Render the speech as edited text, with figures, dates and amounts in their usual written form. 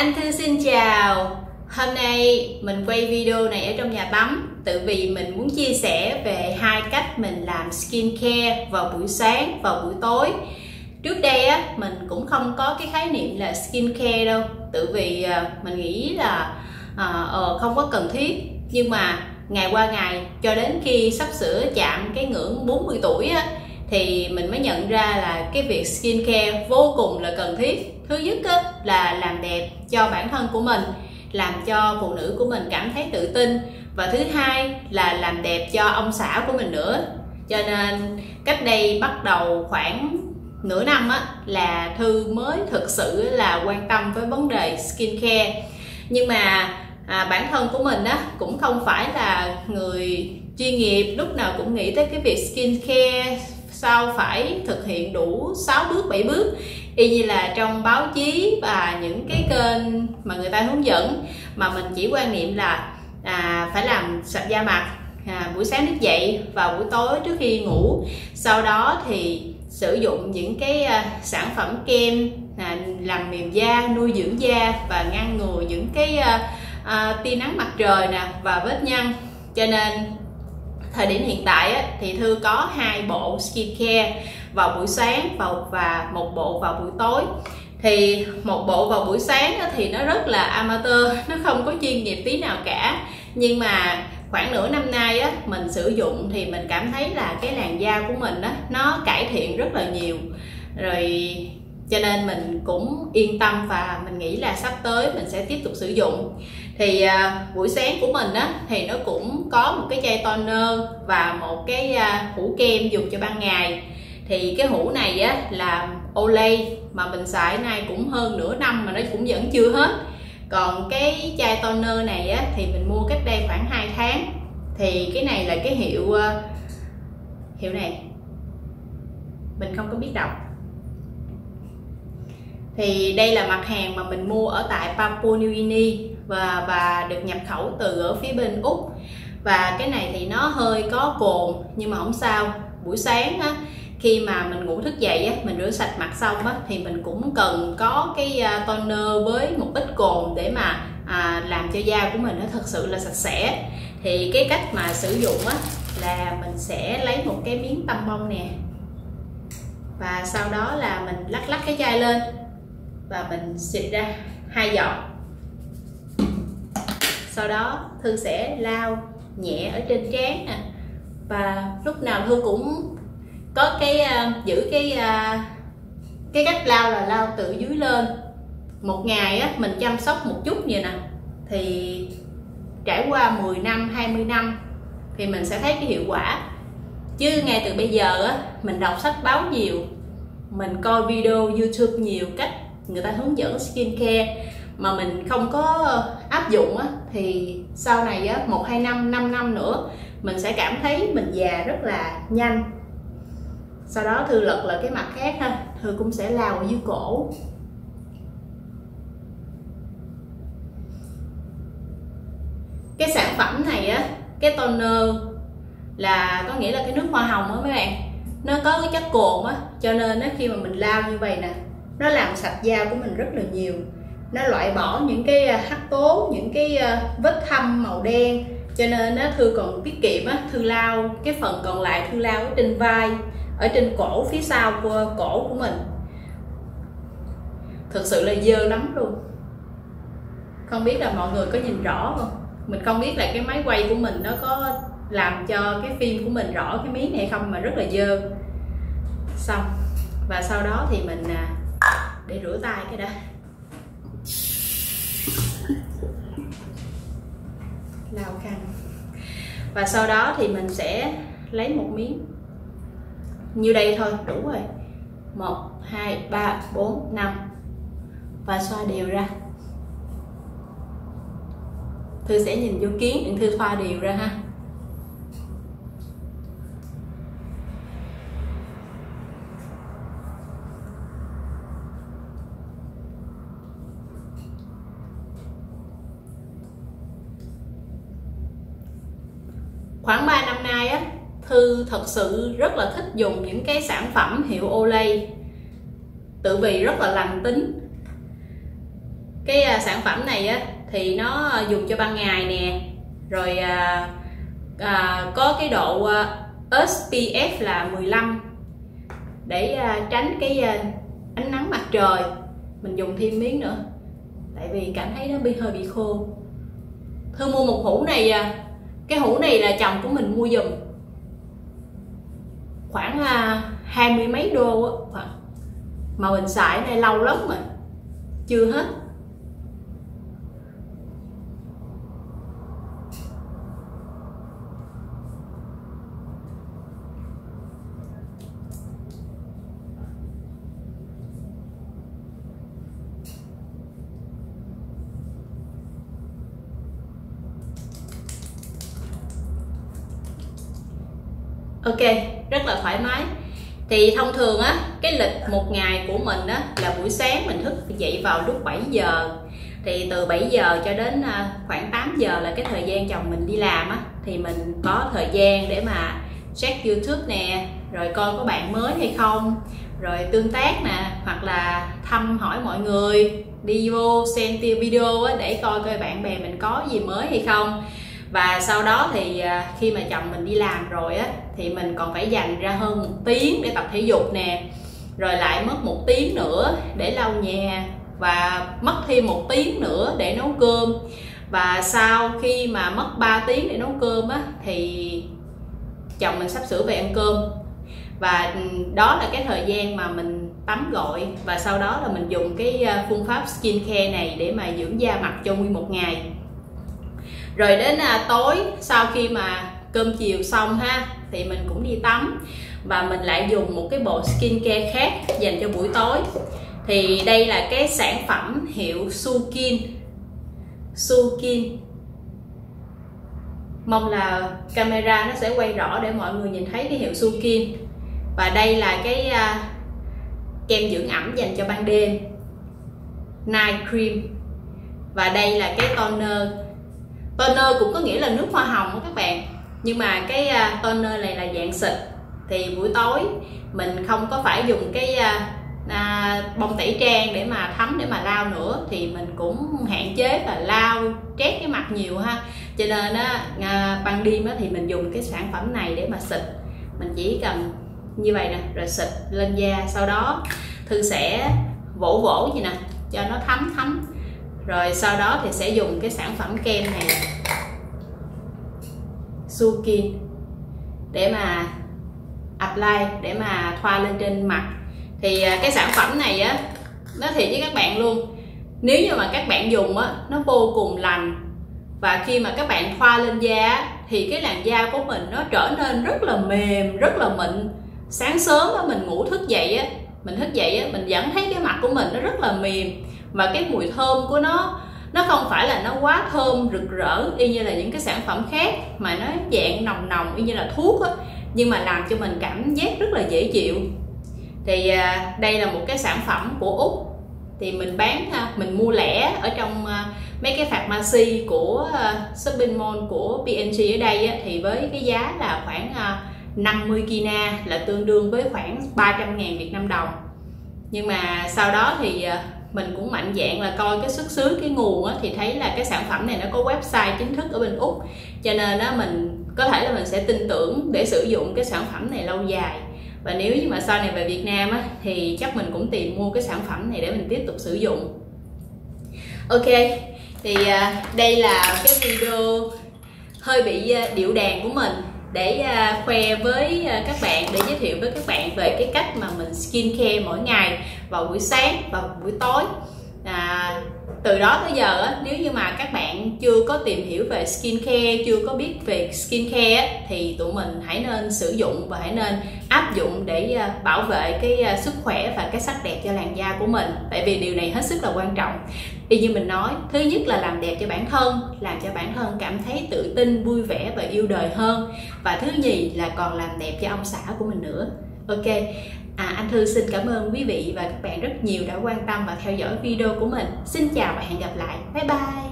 Anh Thư xin chào. Hôm nay mình quay video này ở trong nhà tắm tự vì mình muốn chia sẻ về hai cách mình làm skincare vào buổi sáng, vào buổi tối. Trước đây á, mình cũng không có cái khái niệm là skincare đâu, tự vì mình nghĩ là không có cần thiết. Nhưng mà ngày qua ngày cho đến khi sắp sửa chạm cái ngưỡng 40 tuổi á, thì mình mới nhận ra là cái việc skincare vô cùng là cần thiết. Thứ nhất á, là làm đẹp cho bản thân của mình, làm cho phụ nữ của mình cảm thấy tự tin. Và thứ hai là làm đẹp cho ông xã của mình nữa. Cho nên cách đây bắt đầu khoảng nửa năm á, là Thư mới thực sự là quan tâm với vấn đề skincare. Nhưng mà bản thân của mình á, cũng không phải là người chuyên nghiệp, lúc nào cũng nghĩ tới cái việc skincare sao phải thực hiện đủ 6 bước 7 bước y như là trong báo chí và những cái kênh mà người ta hướng dẫn, mà mình chỉ quan niệm là phải làm sạch da mặt buổi sáng thức dậy và buổi tối trước khi ngủ. Sau đó thì sử dụng những cái sản phẩm kem làm mềm da, nuôi dưỡng da và ngăn ngừa những cái tia nắng mặt trời nè và vết nhăn. Cho nên thời điểm hiện tại á, thì Thư có 2 bộ skincare vào buổi sáng và một bộ vào buổi tối. Thì một bộ vào buổi sáng á, thì nó rất là amateur, nó không có chuyên nghiệp tí nào cả. Nhưng mà khoảng nửa năm nay á, mình sử dụng thì mình cảm thấy là cái làn da của mình á, nó cải thiện rất là nhiều rồi. Cho nên mình cũng yên tâm và mình nghĩ là sắp tới mình sẽ tiếp tục sử dụng. Thì buổi sáng của mình á, thì nó cũng có một cái chai toner và một cái hũ kem dùng cho ban ngày. Thì cái hũ này á, là Olay mà mình xài nay cũng hơn nửa năm mà nó cũng vẫn chưa hết. Còn cái chai toner này á, thì mình mua cách đây khoảng 2 tháng. Thì cái này là cái hiệu này mình không có biết đọc. Thì đây là mặt hàng mà mình mua ở tại Papua New Guinea và được nhập khẩu từ ở phía bên Úc. Và cái này thì nó hơi có cồn nhưng mà không sao. Buổi sáng á, khi mà mình ngủ thức dậy á, mình rửa sạch mặt xong á, thì mình cũng cần có cái toner với một ít cồn để mà làm cho da của mình nó thật sự là sạch sẽ. Thì cái cách mà sử dụng á, là mình sẽ lấy một cái miếng tăm bông nè, và sau đó là mình lắc cái chai lên và mình xịt ra 2 giọt. Sau đó Thư sẽ lau nhẹ ở trên trán nè, và lúc nào Thư cũng có cái giữ cái cách lau là lau từ dưới lên. Một ngày á, mình chăm sóc một chút vậy nè, thì trải qua 10 năm 20 năm thì mình sẽ thấy cái hiệu quả. Chứ ngay từ bây giờ á, mình đọc sách báo nhiều, mình coi video YouTube nhiều cách người ta hướng dẫn skincare mà mình không có áp dụng á, thì sau này á, 1, 2 năm, 5 năm nữa mình sẽ cảm thấy mình già rất là nhanh. Sau đó Thư lật lại cái mặt khác ha, Thư cũng sẽ lau ở dưới cổ. Cái sản phẩm này á, cái toner là có nghĩa là cái nước hoa hồng á mấy bạn, nó có cái chất cồn á, cho nên á, khi mà mình lau như vậy nè, nó làm sạch da của mình rất là nhiều. Nó loại bỏ những cái hắc tố, những cái vết thâm màu đen. Cho nên á, Thư còn tiết kiệm á, Thư lau cái phần còn lại, Thư lau ở trên vai, ở trên cổ phía sau của cổ của mình. Thực sự là dơ lắm luôn. Không biết là mọi người có nhìn rõ không? Mình không biết là cái máy quay của mình nó có làm cho cái phim của mình rõ cái miếng này không, mà rất là dơ. Xong. Và sau đó thì mình để rửa tay cái đã. Lau khăn. Và sau đó thì mình sẽ lấy một miếng như đây thôi, đủ rồi. 1, 2, 3, 4, 5 và xoa đều ra. Thư sẽ nhìn vô kiến để Thư xoa đều ra ha. Khoảng 3 năm nay á, Thư thật sự rất là thích dùng những cái sản phẩm hiệu Olay, tự vì rất là lành tính. Cái sản phẩm này á thì nó dùng cho ban ngày nè, rồi có cái độ SPF là 15 để tránh cái ánh nắng mặt trời. Mình dùng thêm miếng nữa tại vì cảm thấy nó hơi bị khô. Thư mua một hũ này, cái hũ này là chồng của mình mua giùm, khoảng 20 mấy đô á, mà mình xài này lâu lắm mà chưa hết. Ok, rất là thoải mái. Thì thông thường á, cái lịch một ngày của mình á là buổi sáng mình thức dậy vào lúc 7 giờ. Thì từ 7 giờ cho đến khoảng 8 giờ là cái thời gian chồng mình đi làm á, thì mình có thời gian để mà check YouTube nè, rồi coi có bạn mới hay không, rồi tương tác nè, hoặc là thăm hỏi mọi người, đi vô xem video á để coi bạn bè mình có gì mới hay không. Và sau đó thì khi mà chồng mình đi làm rồi á thì mình còn phải dành ra hơn 1 tiếng để tập thể dục nè, rồi lại mất 1 tiếng nữa để lau nhà, và mất thêm 1 tiếng nữa để nấu cơm. Và sau khi mà mất 3 tiếng để nấu cơm á thì chồng mình sắp sửa về ăn cơm, và đó là cái thời gian mà mình tắm gội, và sau đó là mình dùng cái phương pháp skincare này để mà dưỡng da mặt cho nguyên một ngày. Rồi đến tối sau khi mà cơm chiều xong ha thì mình cũng đi tắm, và mình lại dùng một cái bộ skincare khác dành cho buổi tối. Thì đây là cái sản phẩm hiệu Sukin. Mong là camera nó sẽ quay rõ để mọi người nhìn thấy cái hiệu Sukin. Và đây là cái kem dưỡng ẩm dành cho ban đêm, Night Cream. Và đây là cái toner. Toner cũng có nghĩa là nước hoa hồng đó các bạn, nhưng mà cái toner này là dạng xịt. Thì buổi tối mình không có phải dùng cái bông tẩy trang để mà thấm để mà lau nữa, thì mình cũng hạn chế là lau trét cái mặt nhiều ha. Cho nên ban đêm thì mình dùng cái sản phẩm này để mà xịt. Mình chỉ cần như vậy nè, rồi xịt lên da. Sau đó Thư sẽ vỗ vậy nè cho nó thấm. Rồi sau đó thì sẽ dùng cái sản phẩm kem này, Sukin, để mà apply, để mà thoa lên trên mặt. Thì cái sản phẩm này á, nói thiệt với các bạn luôn, nếu như mà các bạn dùng á, nó vô cùng lành. Và khi mà các bạn thoa lên da thì cái làn da của mình nó trở nên rất là mềm, rất là mịn. Sáng sớm á, mình ngủ thức dậy á, mình vẫn thấy cái mặt của mình nó rất là mềm. Và cái mùi thơm của nó không phải là nó quá thơm rực rỡ y như là những cái sản phẩm khác, mà nó dạng nồng y như là thuốc á, nhưng mà làm cho mình cảm giác rất là dễ chịu. Thì đây là một cái sản phẩm của Úc, thì mình bán mình mua lẻ ở trong mấy cái pharmacy của shopping mall của P&G ở đây á, thì với cái giá là khoảng 50 kina, là tương đương với khoảng 300.000 Việt Nam đồng. Nhưng mà sau đó thì mình cũng mạnh dạn là coi cái xuất xứ, cái nguồn á, thì thấy là cái sản phẩm này nó có website chính thức ở bên Úc, cho nên mình có thể là mình sẽ tin tưởng để sử dụng cái sản phẩm này lâu dài. Và nếu như mà sau này về Việt Nam á, thì chắc mình cũng tìm mua cái sản phẩm này để mình tiếp tục sử dụng. Ok, thì đây là cái video hơi bị điệu đàn của mình để khoe với các bạn, để giới thiệu với các bạn về cái cách mà mình skincare mỗi ngày vào buổi sáng và buổi tối. Từ đó tới giờ nếu như mà các bạn chưa có tìm hiểu về skincare, chưa có biết về skincare thì tụi mình hãy nên sử dụng và hãy nên áp dụng để bảo vệ cái sức khỏe và cái sắc đẹp cho làn da của mình. Tại vì điều này hết sức là quan trọng. Y như mình nói, thứ nhất là làm đẹp cho bản thân, làm cho bản thân cảm thấy tự tin, vui vẻ và yêu đời hơn. Và thứ nhì là còn làm đẹp cho ông xã của mình nữa. Ok, anh Thư xin cảm ơn quý vị và các bạn rất nhiều đã quan tâm và theo dõi video của mình. Xin chào và hẹn gặp lại. Bye bye.